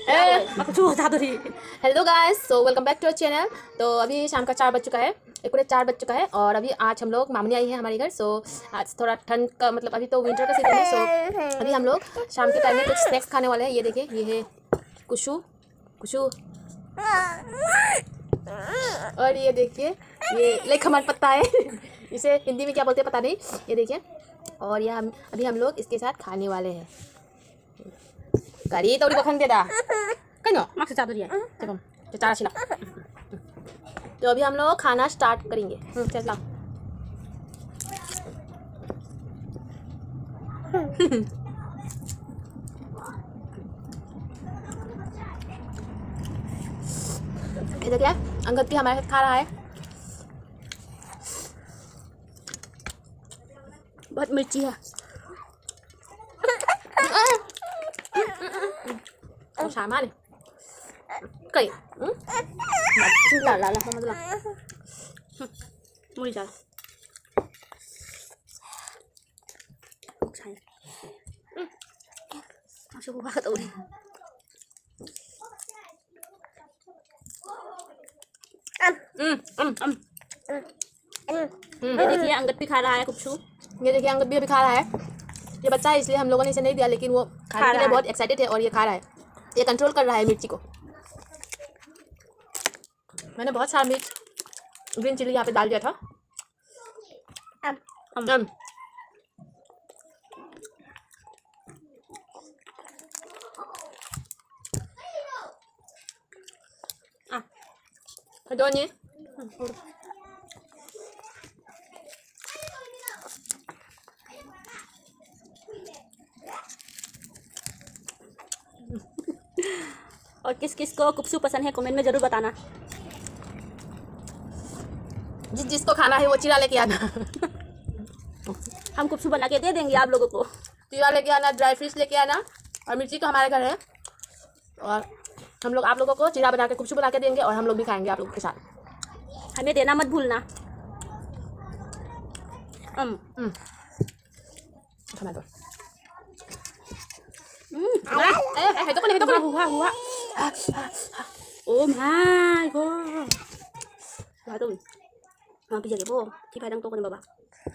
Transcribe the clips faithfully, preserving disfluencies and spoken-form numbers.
Hello guys, so welcome back to our channel. तो अभी शाम का चार बज चुका है, एक पूरे चार बज चुका है और अभी आज हम लोग मामनी आई है हमारे घर। सो आज थोड़ा ठंड का मतलब अभी तो विंटर का सीजन है। सो अभी हम लोग शाम के टाइम में कुछ स्नैक्स खाने वाले हैं। ये देखिए, ये है कुशु कुशु और ये देखिए ये लेखमन पत्ता है इसे हिंदी में क्या बोलते हैं पता नहीं। ये देखिए, और ये हम अभी हम लोग इसके साथ खाने वाले हैं। Kali tahu di bakan dia dah. Kan yo? Maksud satu dia. Coba. Cara sila. तो अभी हम लोग खाना स्टार्ट करेंगे। चल लाओ। ये देखिए, अंगद भी हमारे साथ खा रहा है। बहुत मिर्ची है। सामान कई ला ला ला समझ ला मुझे चल masuk gua kata udah हम्म हम्म हम्म ये देखिए अंगद भी खा रहा है कुछ। ये देखिए अंगद भी अभी खा रहा है। ये बच्चा है इसलिए हम लोगों ने इसे नहीं दिया, लेकिन वो खाने के लिए बहुत एक्साइटेड है और ये खा रहा है। ये कंट्रोल कर रहा है मिर्ची को। मैंने बहुत सारा मिर्च ग्रीन चिली यहाँ पे डाल दिया था। अम, अम। अम। Doon niya. और किस किस को कुप्सू पसंद है कमेंट में जरूर बताना। जिस जिसको खाना है वो चिरा लेके आना। हम कुप्सू बना के दे देंगे आप लोगों को। चिरा लेके आना, ड्राई फिश लेके आना और मिर्ची तो हमारे घर है और हम लोग आप लोगों को चिरा बना के कुप्सू बना के देंगे और हम लोग भी खाएंगे आप लोगों के साथ। हमें देना मत भूलना। um, mm. Tomato. Mm. Ah, eh, eh, ito ko na, ito ko na. Huwa, huwa. Oh my god. Bato. Mga pijag po. Tipay lang to ko ni baba.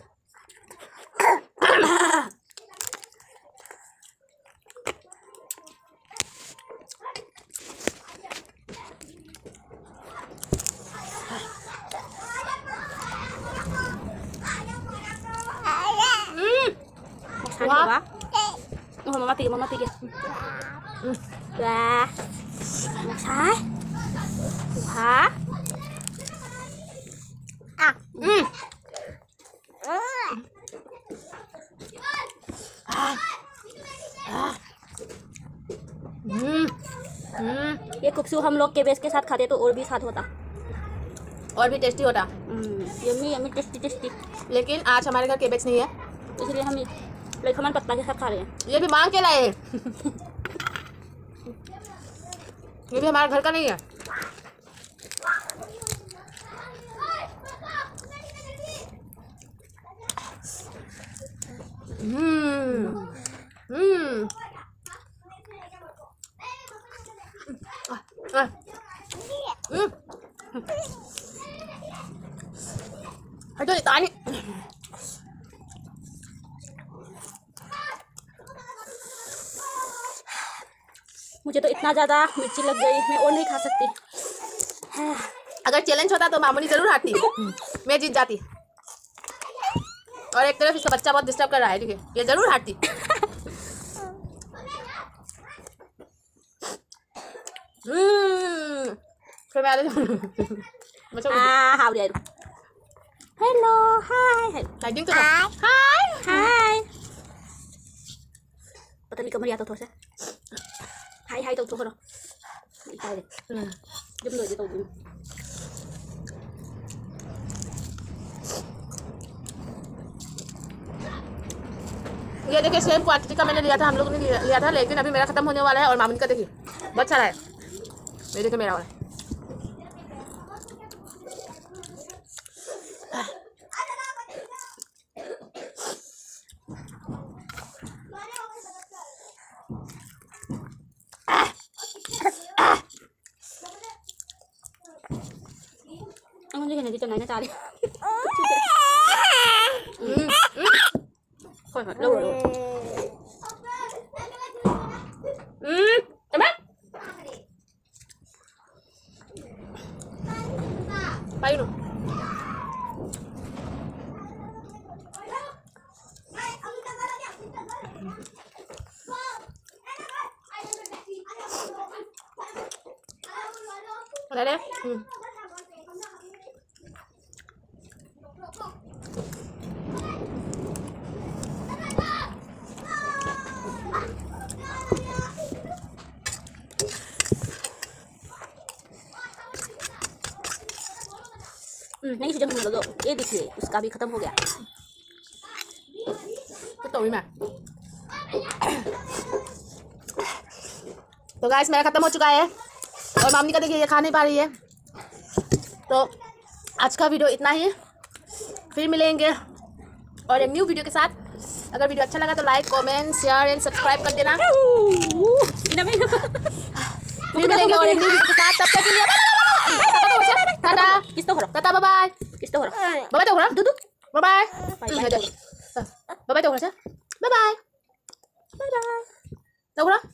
Wah, oh mama tigil, mama tigil. Wah, sai, wah, ah, hmm, ah, ah, hmm, hmm. ये कुप्सू हम लोग cabbage के साथ खाते तो और भी स्वाद होता, और भी टेस्टी होता। Yummy yummy tasty tasty. लेकिन आज हमारे घर केबेज नहीं है, इसलिए हम लेखमन पत्ता के साथ खा रहे हैं। ये भी मांग के लाए। ये भी हमारे घर का नहीं है। हम्म हम्म हटो तानी। मुझे तो इतना ज़्यादा मिर्ची लग गई, मैं और नहीं खा सकती। अगर चैलेंज होता तो मामूनी ज़रूर हारती, मैं जीत जाती। और एक तरफ इसका बच्चा बहुत डिस्टर्ब कर रहा है, ठीक है, ये ज़रूर हारती। हेलो हाय हाय हाय। पता नहीं कमर आता थोड़ा सा। Hai hai tàu thôi rồi. Tay này. Giúp người đi tàu đi. ये देखिए सेम क्वांटिटी का मैंने लिया था, हम लोग ने लिया था, लेकिन अभी मेरा खत्म होने वाला है और मामून का देखिए बहुत सारा है। ये देखिए मेरा वाला। नहीं खाने की चल ना चाल खोल खोल लो लो हम्म अबे पाई नो Udah deh. Hmm. नहीं सुजन बना दो ये देखिए उसका भी खत्म हो गया तो तो मैं तो गाइस मेरा खत्म हो चुका है और मामी का देखिए ये खा नहीं पा रही है। तो आज का वीडियो इतना ही, फिर मिलेंगे और एक न्यू वीडियो के साथ। अगर वीडियो अच्छा लगा तो like comment share and subscribe कर देना। फिर मिलेंगे और एक न्यू वीडियो के साथ, तब तक के लिए टाटा किस तो करो टाटा बाय बाय किस तो करो बाय बाय तो करो दूदू बाय बाय बाय बाय तो करो बाय बाय तो करो